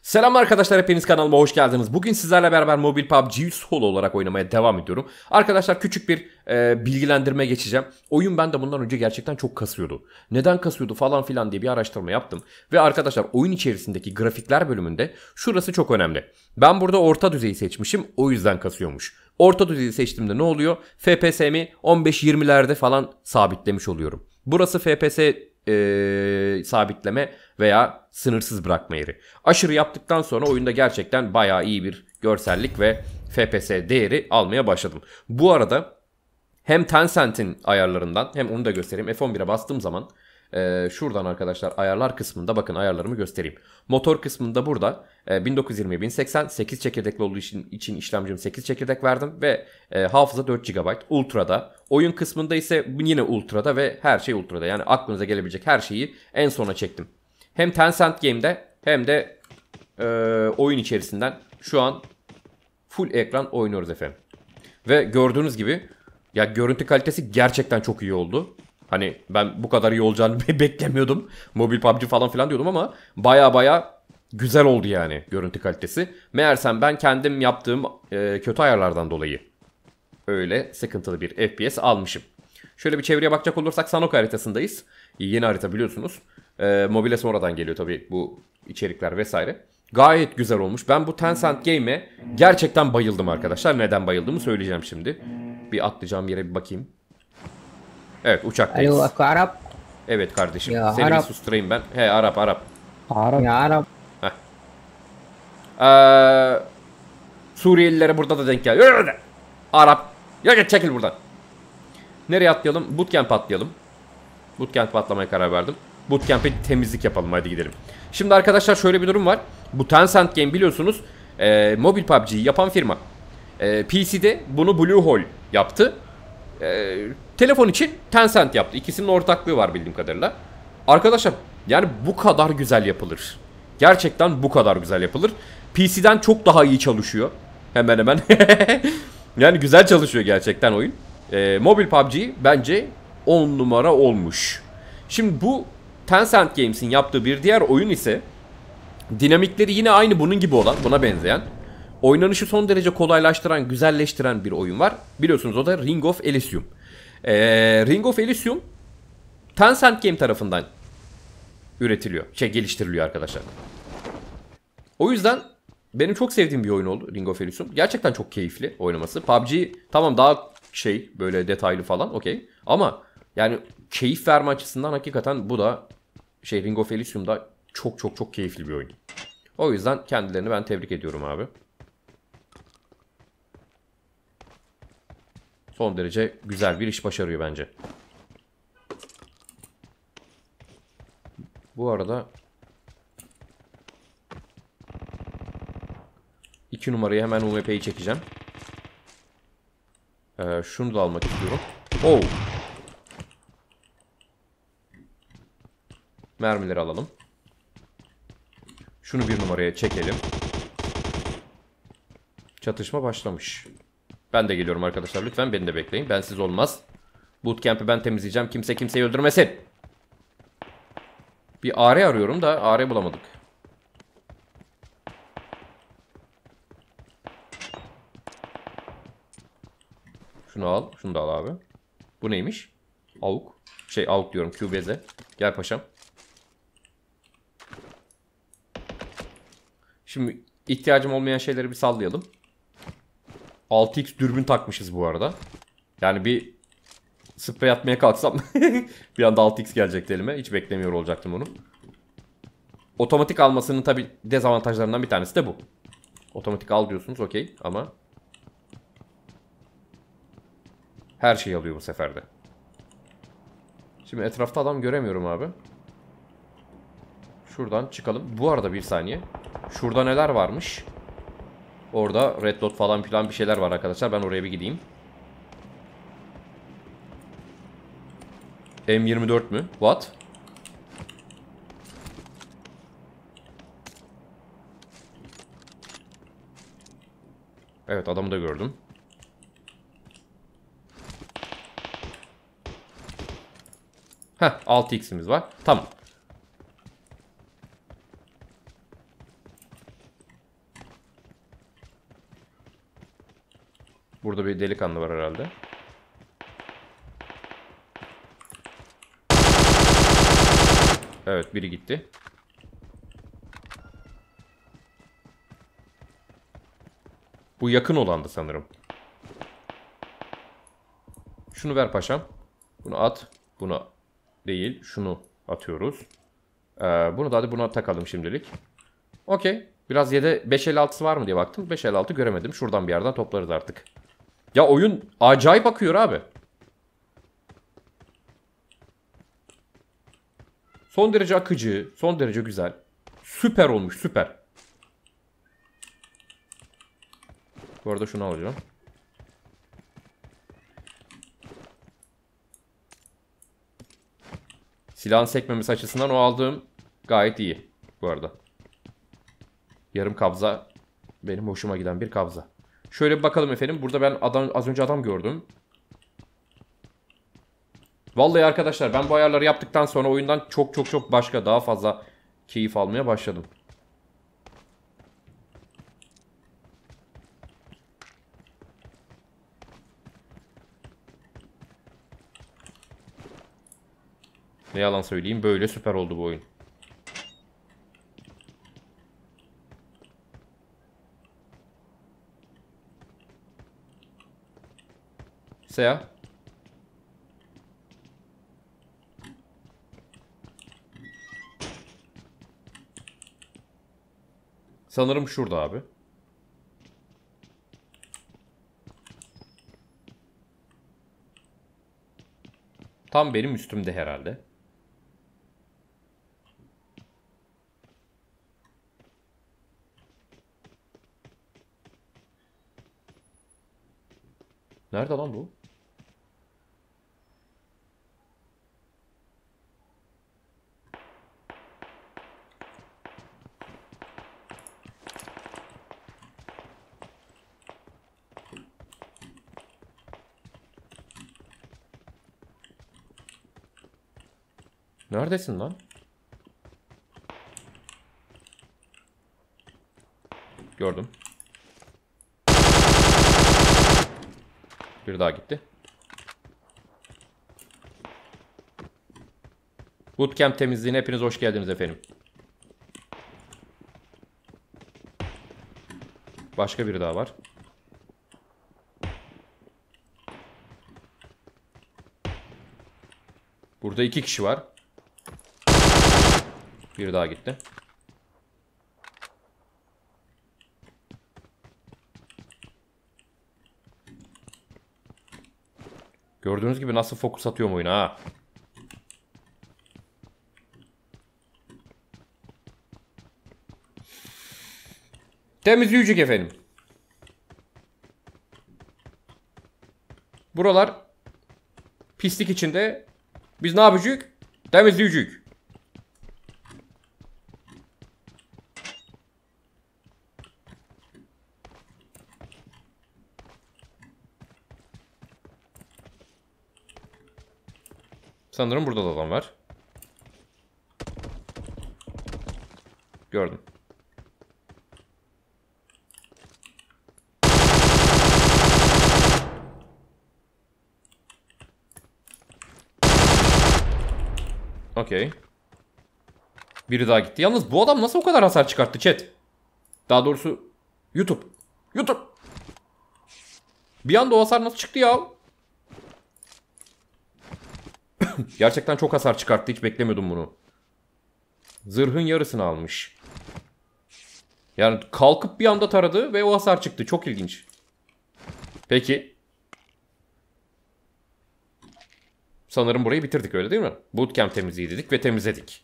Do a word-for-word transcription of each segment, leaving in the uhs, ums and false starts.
Selam arkadaşlar, hepiniz kanalıma hoş geldiniz. Bugün sizlerle beraber mobil P U B G'yi solo olarak oynamaya devam ediyorum. Arkadaşlar küçük bir e, bilgilendirme geçeceğim. Oyun bende bundan önce gerçekten çok kasıyordu. Neden kasıyordu falan filan diye bir araştırma yaptım. Ve arkadaşlar oyun içerisindeki grafikler bölümünde şurası çok önemli. Ben burada orta düzeyi seçmişim, o yüzden kasıyormuş. Orta düzeyi seçtiğimde ne oluyor? F P S'mi on beş yirmilerde falan sabitlemiş oluyorum. Burası F P S Ee, sabitleme veya sınırsız bırakma yeri. Aşırı yaptıktan sonra oyunda gerçekten bayağı iyi bir görsellik ve F P S değeri almaya başladım. Bu arada hem Tencent'in ayarlarından hem onu da göstereyim. F on bire bastığım zaman e, şuradan arkadaşlar ayarlar kısmında bakın ayarlarımı göstereyim. Motor kısmında burada e, bin dokuz yüz yirmi bin seksen sekiz çekirdekli olduğu için, için işlemcim sekiz çekirdek verdim ve e, hafıza dört gigabayt. Ultra'da. Oyun kısmında ise yine Ultra'da ve her şey Ultra'da. Yani aklınıza gelebilecek her şeyi en sona çektim. Hem Tencent Game'de hem de e, oyun içerisinden şu an full ekran oynuyoruz efendim. Ve gördüğünüz gibi ya görüntü kalitesi gerçekten çok iyi oldu. Hani ben bu kadar iyi olacağını beklemiyordum. Mobil P U B G falan filan diyordum ama baya baya güzel oldu yani görüntü kalitesi. Meğersem ben kendim yaptığım e, kötü ayarlardan dolayı öyle sıkıntılı bir F P S almışım. Şöyle bir çevreye bakacak olursak Sanok haritasındayız. Yeni harita biliyorsunuz. E, mobile sonradan geliyor tabii bu içerikler vesaire. Gayet güzel olmuş. Ben bu Tencent Game'e gerçekten bayıldım arkadaşlar. Neden bayıldığımı söyleyeceğim şimdi. Bir atlayacağım yere bir bakayım. Evet, uçaktayız. Alo, aku Arap. Evet kardeşim. Ya, Seni Arap. bir susturayım ben. He, Arap Arap. Arap. Ya Arap. Heh. Ee, Suriyelilere burada da denk geliyor. Arap. Ya git çekil buradan. Nereye atlayalım? Bootcamp atlayalım. Bootcamp atlamaya karar verdim. Bootcamp'e temizlik yapalım, hadi gidelim. Şimdi arkadaşlar şöyle bir durum var. Bu Tencent Game biliyorsunuz e, mobil P U B G'yi yapan firma. E, P C'de bunu Bluehole yaptı. E, telefon için Tencent yaptı. İkisinin ortaklığı var bildiğim kadarıyla. Arkadaşlar yani bu kadar güzel yapılır. Gerçekten bu kadar güzel yapılır. P C'den çok daha iyi çalışıyor. Hemen hemen. Yani güzel çalışıyor gerçekten oyun. E, mobil P U B G bence on numara olmuş. Şimdi bu Tencent Games'in yaptığı bir diğer oyun ise dinamikleri yine aynı bunun gibi olan, buna benzeyen, oynanışı son derece kolaylaştıran, güzelleştiren bir oyun var. Biliyorsunuz o da Ring of Elysium. Ee, Ring of Elysium Tencent Game tarafından üretiliyor, şey geliştiriliyor arkadaşlar. O yüzden benim çok sevdiğim bir oyun oldu Ring of Elysium. Gerçekten çok keyifli oynaması. P U B G tamam daha şey böyle detaylı falan okey. Ama yani keyif verme açısından hakikaten bu da şey Ring of Elysium'da çok çok çok keyifli bir oyun. O yüzden kendilerini ben tebrik ediyorum abi. Son derece güzel bir iş başarıyor bence. Bu arada iki numarayı hemen U M P'yi çekeceğim. Ee, şunu da almak istiyorum. Oh. Mermileri alalım. Şunu bir numaraya çekelim. Çatışma başlamış. Ben de geliyorum arkadaşlar. Lütfen beni de bekleyin. Bensiz olmaz. Bootcamp'i ben temizleyeceğim. Kimse kimseyi öldürmesin. Bir A R arıyorum da A R bulamadık. Şunu al. Şunu da al abi. Bu neymiş? Avuk. Şey avuk diyorum. Q B Z. Gel paşam. Şimdi ihtiyacım olmayan şeyleri bir sallayalım. altı x dürbün takmışız bu arada. Yani bir sprey atmaya kalksam bir anda altı x gelecekti elime. Hiç beklemiyor olacaktım onu. Otomatik almasının tabi dezavantajlarından bir tanesi de bu. Otomatik al diyorsunuz okey ama her şeyi alıyor bu seferde. Şimdi etrafta adam göremiyorum abi. Şuradan çıkalım. Bu arada bir saniye. Şurada neler varmış? Orada red dot falan filan bir şeyler var arkadaşlar. Ben oraya bir gideyim. M yirmi dört mü? What? Evet, adamı da gördüm. Heh, altı x'imiz var. Tamam. Burada bir delikanlı var herhalde. Evet, biri gitti. Bu yakın olandı sanırım. Şunu ver paşam. Bunu at. Bunu değil. Şunu atıyoruz. Ee, bunu da hadi buna takalım şimdilik. Okey. Biraz yedi beş elli altısı var mı diye baktım. beş elli altı göremedim. Şuradan bir yerden toplarız artık. Ya oyun acayip akıyor abi. Son derece akıcı. Son derece güzel. Süper olmuş, süper. Bu arada şunu alacağım. Silahın sekmemesi açısından o aldığım gayet iyi bu arada. Yarım kabza benim hoşuma giden bir kabza. Şöyle bir bakalım efendim. Burada ben adam, az önce adam gördüm. Vallahi arkadaşlar ben bu ayarları yaptıktan sonra oyundan çok çok çok başka daha fazla keyif almaya başladım. Ne yalan söyleyeyim, böyle süper oldu bu oyun. Seya. Sanırım şurada abi. Tam benim üstümde herhalde. Nerede lan bu? Neredesin lan? Gördüm. Bir daha gitti. Bootcamp temizliğine hepiniz hoş geldiniz efendim. Başka biri daha var. Burada iki kişi var. Biri daha gitti. Gördüğünüz gibi nasıl fokus atıyorum oyuna ha. Temizleyecek efendim. Buralar pislik içinde. Biz ne yapacağız? Temizleyecek. Sanırım burada da adam var. Gördüm. Okey. Biri daha gitti. Yalnız bu adam nasıl o kadar hasar çıkarttı chat? Daha doğrusu YouTube. YouTube. Bir anda o hasar nasıl çıktı ya? Gerçekten çok hasar çıkarttı. Hiç beklemiyordum bunu. Zırhın yarısını almış. Yani kalkıp bir anda taradı ve o hasar çıktı. Çok ilginç. Peki. Sanırım burayı bitirdik, öyle değil mi? Bootcamp temizliği dedik ve temizledik.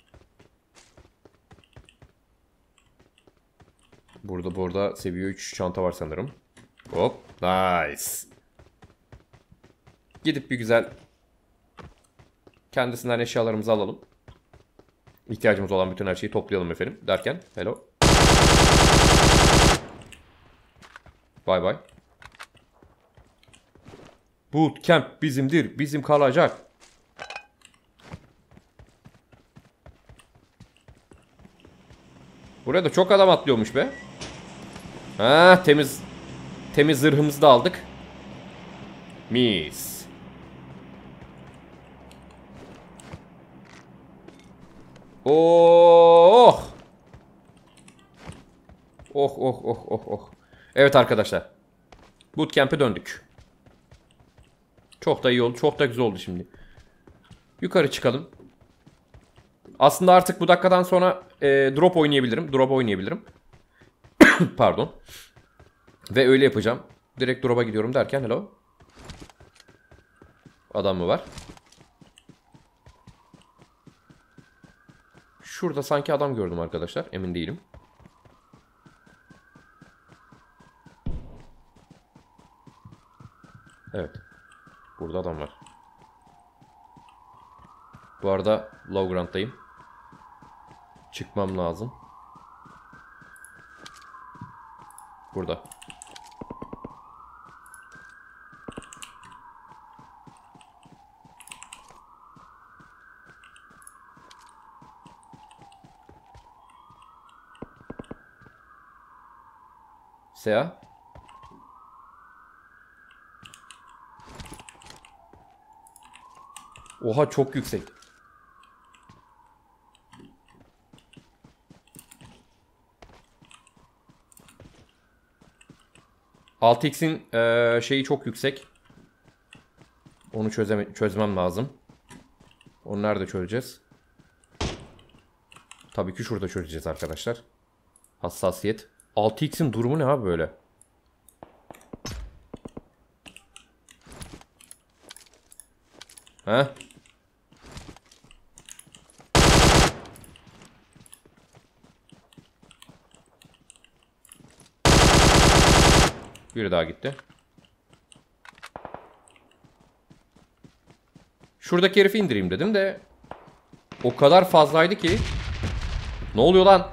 Burada burada seviye üç çanta var sanırım. Hop. Nice. Gidip bir güzel kendisinden eşyalarımızı alalım. İhtiyacımız olan bütün her şeyi toplayalım efendim. Derken hello. Bay bay. Bootcamp bizimdir. Bizim kalacak. Buraya da çok adam atlıyormuş be. Ha, temiz. Temiz zırhımızı da aldık. Mis. Oh. Oh oh oh oh oh. Evet arkadaşlar. Bootcamp'e döndük. Çok da iyi oldu. Çok da güzel oldu şimdi. Yukarı çıkalım. Aslında artık bu dakikadan sonra e, drop oynayabilirim. Drop oynayabilirim. Pardon. Ve öyle yapacağım. Direkt drop'a gidiyorum derken hello. Adam mı var? Şurada sanki adam gördüm arkadaşlar. Emin değilim. Evet. Burada adam var. Bu arada low ground'dayım. Çıkmam lazım. Burada. Sea. Oha çok yüksek. altı x'in e, şeyi çok yüksek. Onu çözeme çözmem lazım. Onu nerede çözeceğiz? Tabii ki şurada çözeceğiz arkadaşlar. Hassasiyet. altı x'in durumu ne abi böyle? He? Biri daha gitti. Şuradaki herifi indireyim dedim de o kadar fazlaydı ki. Ne oluyor lan?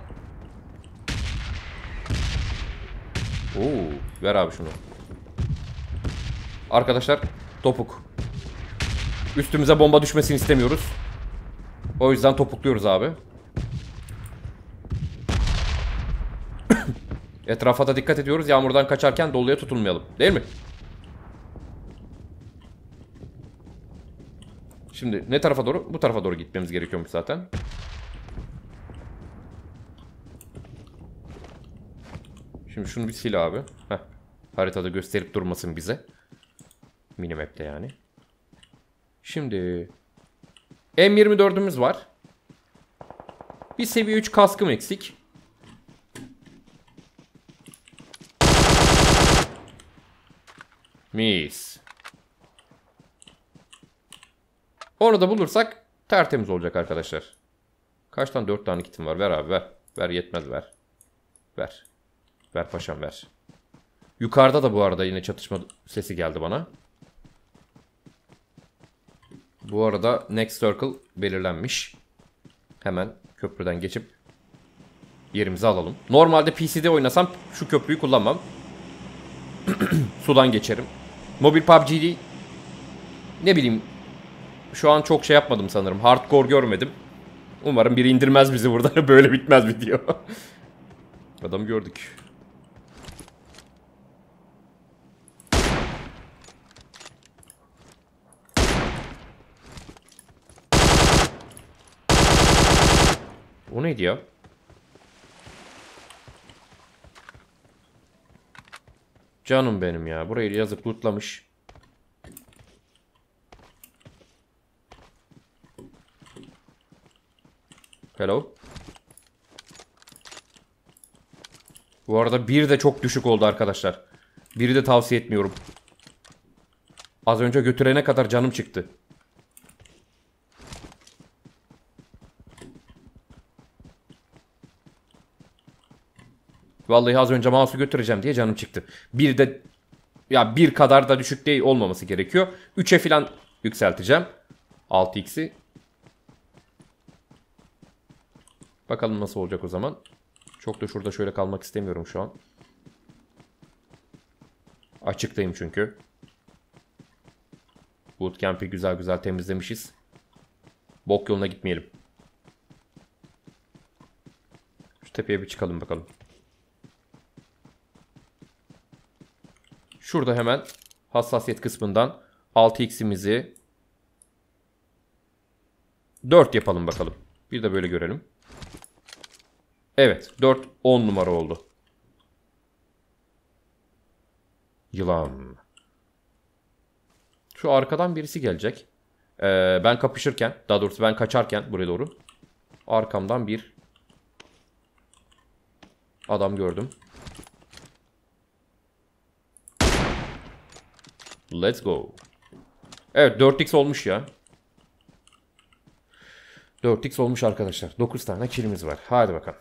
Oo, ver abi şunu. Arkadaşlar topuk. Üstümüze bomba düşmesini istemiyoruz. O yüzden topukluyoruz abi. Etrafa da dikkat ediyoruz. Yağmurdan kaçarken doluya tutulmayalım. Değil mi? Şimdi ne tarafa doğru? Bu tarafa doğru gitmemiz gerekiyormuş zaten. Şimdi şunu bir sil abi. Heh. Haritada gösterip durmasın bize. Minimap'te yani. Şimdi M yirmi dördümüz var. Bir seviye üç kaskım eksik. Mis. Onu da bulursak tertemiz olacak arkadaşlar. Kaç tane? dört tane kitim var. Ver abi ver. Ver yetmez ver. Ver. Ver paşam ver. Yukarıda da bu arada yine çatışma sesi geldi bana. Bu arada next circle belirlenmiş. Hemen köprüden geçip yerimizi alalım. Normalde P C'de oynasam şu köprüyü kullanmam. Sudan geçerim. Mobil P U B G'de ne bileyim şu an çok şey yapmadım sanırım. Hardcore görmedim. Umarım biri indirmez bizi burada. Böyle bitmez video. Adamı gördük. O neydi ya? Canım benim ya. Burayı yazıp lootlamış. Hello. Bu arada bir de çok düşük oldu arkadaşlar. Biri de tavsiye etmiyorum. Az önce götürene kadar canım çıktı. Vallahi az önce mouse'u götüreceğim diye canım çıktı. Bir de ya bir kadar da düşük değil olmaması gerekiyor. üçe falan yükselteceğim. altı x'i. Bakalım nasıl olacak o zaman. Çok da şurada şöyle kalmak istemiyorum şu an. Açıktayım çünkü. Bootcamp'i güzel güzel temizlemişiz. Bok yoluna gitmeyelim. Şu tepeye bir çıkalım bakalım. Şurada hemen hassasiyet kısmından altı x'imizi dört yapalım bakalım. Bir de böyle görelim. Evet, dört on numara oldu. Yılan. Şu arkadan birisi gelecek. Ee, ben kapışırken, daha doğrusu ben kaçarken buraya doğru arkamdan bir adam gördüm. Let's go. Evet, dört x olmuş ya. dört x olmuş arkadaşlar. dokuz tane kill'imiz var. Hadi bakalım.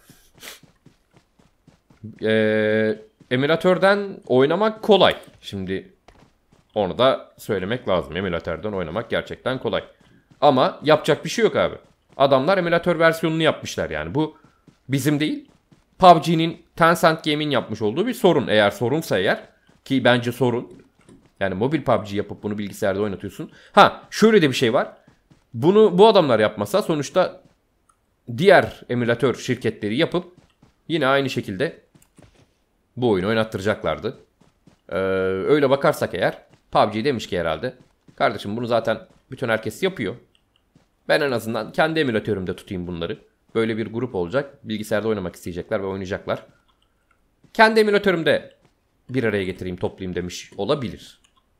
Ee, emülatörden oynamak kolay. Şimdi onu da söylemek lazım. Emülatörden oynamak gerçekten kolay. Ama yapacak bir şey yok abi. Adamlar emülatör versiyonunu yapmışlar yani. Bu bizim değil. P U B G'nin Tencent Game'in yapmış olduğu bir sorun. Eğer sorunsa eğer, ki bence sorun. Yani mobil P U B G yapıp bunu bilgisayarda oynatıyorsun. Ha, şöyle de bir şey var. Bunu bu adamlar yapmasa sonuçta diğer emülatör şirketleri yapıp yine aynı şekilde bu oyunu oynattıracaklardı. Ee, öyle bakarsak eğer P U B G demiş ki herhalde, kardeşim bunu zaten bütün herkes yapıyor. Ben en azından kendi emülatörümde tutayım bunları. Böyle bir grup olacak. Bilgisayarda oynamak isteyecekler ve oynayacaklar. Kendi emülatörümde bir araya getireyim, toplayayım demiş olabilir.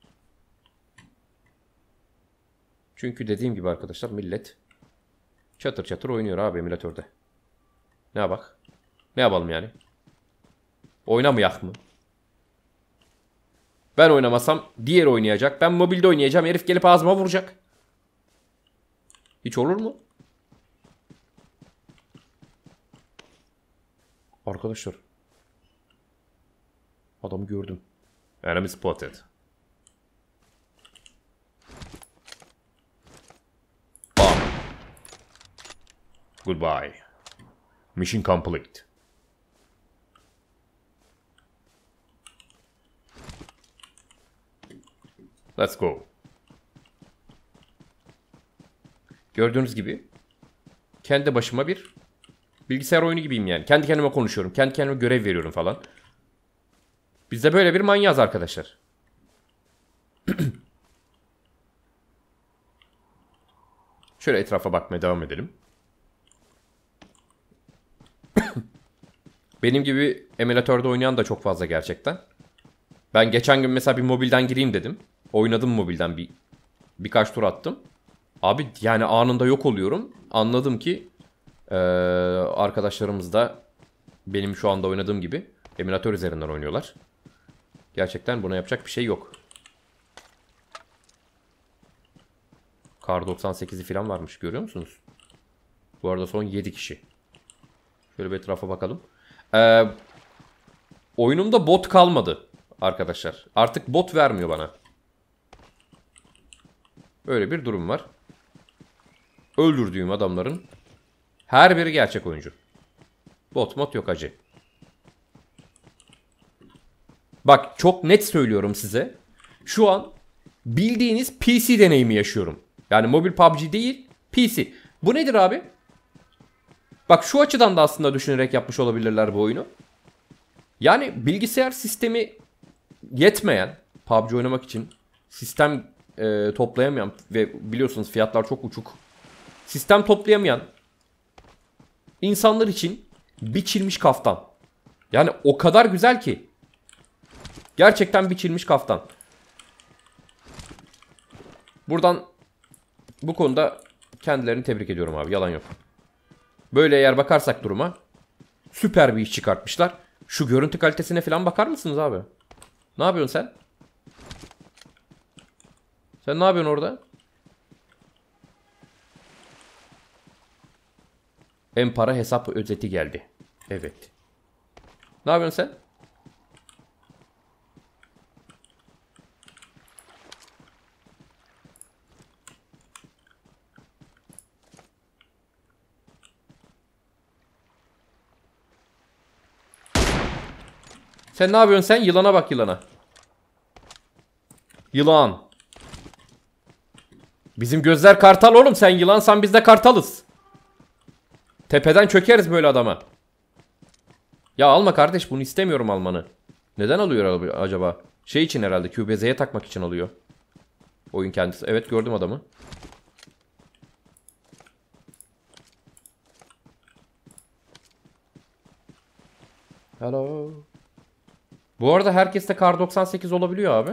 Çünkü dediğim gibi arkadaşlar, millet çatır çatır oynuyor abi emülatörde. Ne yapak? Ne yapalım yani? Oynamayak mı? Ben oynamasam diğer oynayacak. Ben mobilde oynayacağım. Herif gelip ağzıma vuracak. Hiç olur mu? Arkadaşlar. Adamı gördüm. Enemy spotted. Bam. Goodbye. Mission complete. Let's go. Gördüğünüz gibi kendi başıma bir bilgisayar oyunu gibiyim yani. Kendi kendime konuşuyorum. Kendi kendime görev veriyorum falan. Biz de böyle bir manyağız arkadaşlar. Şöyle etrafa bakmaya devam edelim. Benim gibi emülatörde oynayan da çok fazla gerçekten. Ben geçen gün mesela bir mobilden gireyim dedim. Oynadım mobilden bir birkaç tur attım. Abi yani anında yok oluyorum. Anladım ki ee, arkadaşlarımız da benim şu anda oynadığım gibi emülatör üzerinden oynuyorlar. Gerçekten buna yapacak bir şey yok. Kar doksan sekizi falan varmış, görüyor musunuz? Bu arada son yedi kişi. Şöyle bir etrafa bakalım. Ee, oyunumda bot kalmadı arkadaşlar. Artık bot vermiyor bana. Böyle bir durum var. Öldürdüğüm adamların her biri gerçek oyuncu. Bot mod yok acı. Bak çok net söylüyorum size. Şu an bildiğiniz P C deneyimi yaşıyorum. Yani mobil P U B G değil, P C. Bu nedir abi? Bak şu açıdan da aslında düşünerek yapmış olabilirler bu oyunu. Yani bilgisayar sistemi yetmeyen, P U B G oynamak için sistem e, toplayamayan ve biliyorsunuz fiyatlar çok uçuk. Sistem toplayamayan insanlar için biçilmiş kaftan. Yani o kadar güzel ki. Gerçekten biçilmiş kaftan. Buradan bu konuda kendilerini tebrik ediyorum abi. Yalan yok. Böyle eğer bakarsak duruma süper bir iş çıkartmışlar. Şu görüntü kalitesine falan bakar mısınız abi? Ne yapıyorsun sen? Sen ne yapıyorsun orada? En para hesap özeti geldi. Evet. Ne yapıyorsun sen? Sen ne yapıyorsun sen? Yılana bak, yılana. Yılan. Bizim gözler kartal oğlum. Sen yılansan biz de kartalız. Tepeden çökeriz böyle adama. Ya alma kardeş, bunu istemiyorum almanı. Neden alıyor acaba? Şey için herhalde Q B Z'ye takmak için oluyor. Oyun kendisi. Evet, gördüm adamı. Hello. Bu arada herkeste kar doksan sekiz olabiliyor abi.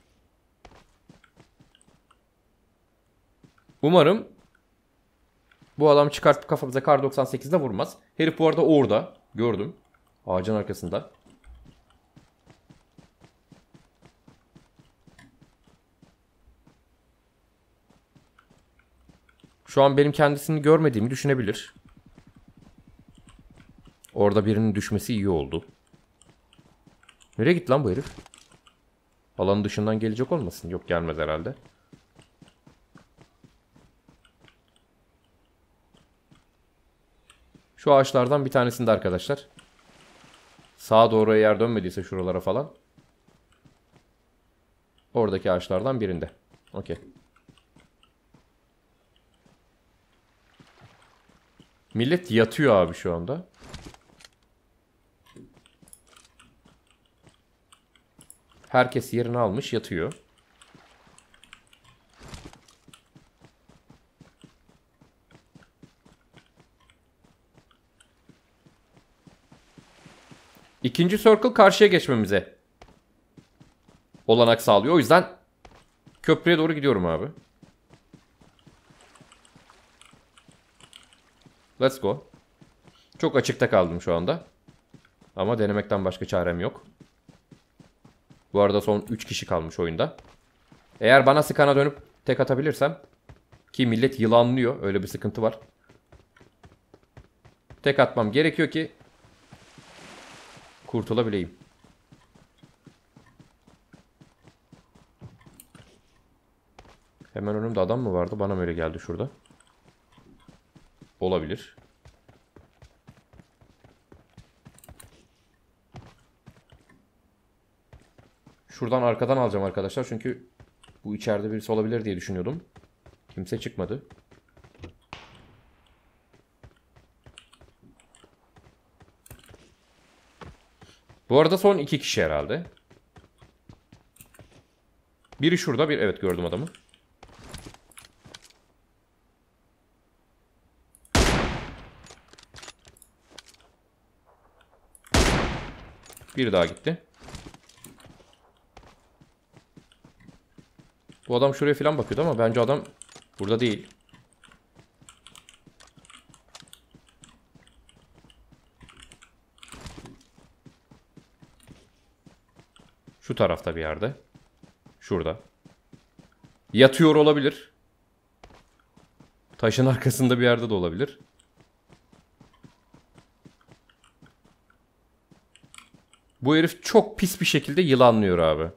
Umarım bu adam çıkartıp kafamıza kar doksan sekizde vurmaz. Herif bu arada orada. Gördüm. Ağacın arkasında. Şu an benim kendisini görmediğimi düşünebilir. Orada birinin düşmesi iyi oldu. Nereye gitti lan bu herif? Alanın dışından gelecek olmasın? Yok, gelmez herhalde. Şu ağaçlardan bir tanesinde arkadaşlar. Sağa doğru eğer dönmediyse şuralara falan. Oradaki ağaçlardan birinde. Okey. Millet yatıyor abi şu anda. Herkes yerini almış, yatıyor. İkinci circle karşıya geçmemize olanak sağlıyor. O yüzden köprüye doğru gidiyorum abi. Let's go. Çok açıkta kaldım şu anda. Ama denemekten başka çarem yok. Bu arada son üç kişi kalmış oyunda. Eğer bana sıkana dönüp tek atabilirsem, ki millet yılanlıyor, öyle bir sıkıntı var. Tek atmam gerekiyor ki kurtulabileyim. Hemen önümde adam mı vardı? Bana mı öyle geldi şurada? Olabilir. Şuradan arkadan alacağım arkadaşlar. Çünkü bu içeride birisi olabilir diye düşünüyordum. Kimse çıkmadı. Bu arada son iki kişi herhalde. Biri şurada, bir evet gördüm adamı. Biri daha gitti. Bu adam şuraya falan bakıyordu ama bence adam burada değil. Şu tarafta bir yerde. Şurada. Yatıyor olabilir. Taşın arkasında bir yerde de olabilir. Bu herif çok pis bir şekilde yılanlıyor abi.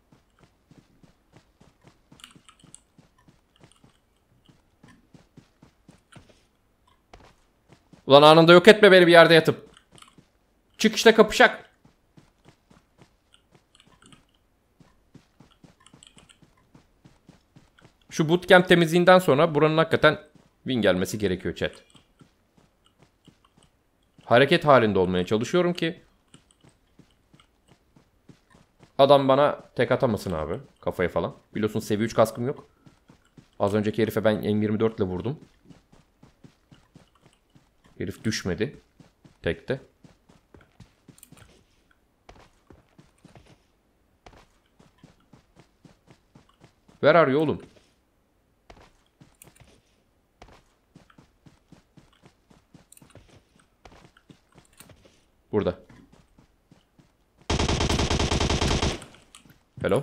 Ulan anında yok etme beni bir yerde yatıp. Çık işte kapışak. Şu bootcamp temizliğinden sonra buranın hakikaten win gelmesi gerekiyor chat. Hareket halinde olmaya çalışıyorum ki adam bana tek atamasın abi. Kafaya falan. Biliyorsun seviye üç kaskım yok. Az önceki herife ben M yirmi dört ile vurdum. Herif düşmedi. Tekte. Where are you oğlum? Burada. Hello.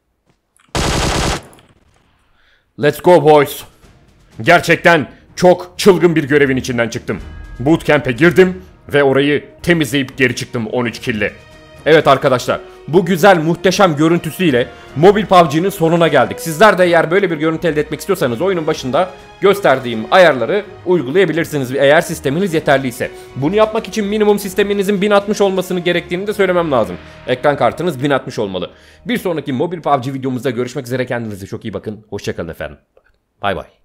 Let's go boys. Gerçekten çok çılgın bir görevin içinden çıktım. Bootcamp'e girdim ve orayı temizleyip geri çıktım on üç kill'le. Evet arkadaşlar, bu güzel muhteşem görüntüsüyle mobil P U B G'nin sonuna geldik. Sizler de eğer böyle bir görüntü elde etmek istiyorsanız oyunun başında gösterdiğim ayarları uygulayabilirsiniz eğer sisteminiz yeterliyse. Bunu yapmak için minimum sisteminizin bin altmış olmasını gerektiğini de söylemem lazım. Ekran kartınız bin altmış olmalı. Bir sonraki mobil P U B G videomuzda görüşmek üzere, kendinize çok iyi bakın. Hoşçakalın efendim. Bay bay.